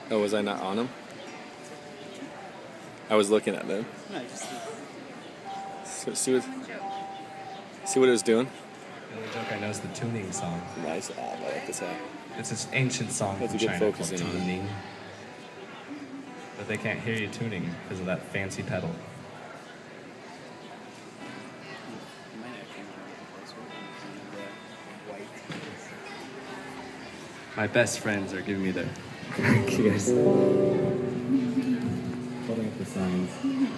Oh, was I not on them? I was looking at them. No, just So, see what it was doing? The only joke I know is the tuning song. Nice. I like this hat. It's this ancient song That's from a good China called focusing on it. tuning. But they can't hear you tuning because of that fancy pedal. you might actually want to look closer and the white. My best friends are giving me their Cheers. Holding up the signs.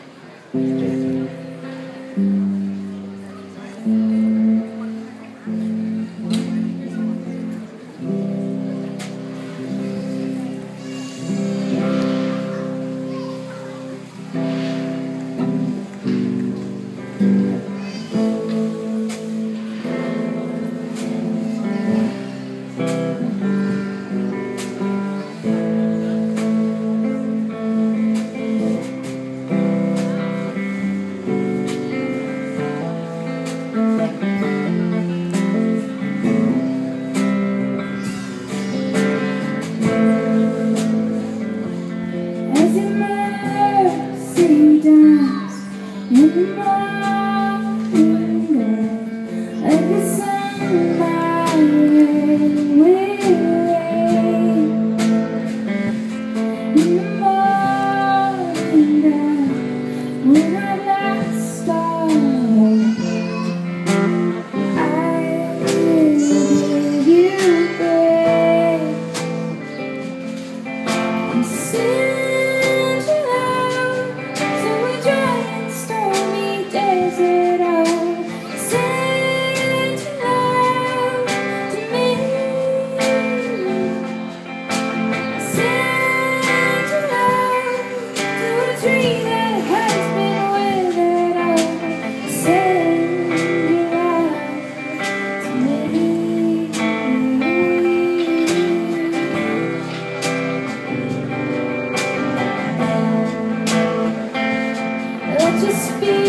As your mercy dance in the morning air, like the sunlight will rain. In the morning air, when I last start, I will give you praise. And send you out to a dry and stormy desert. I'll send you out to me. Send you out to a tree that has been withered. I'll send you out to me. Let your spirit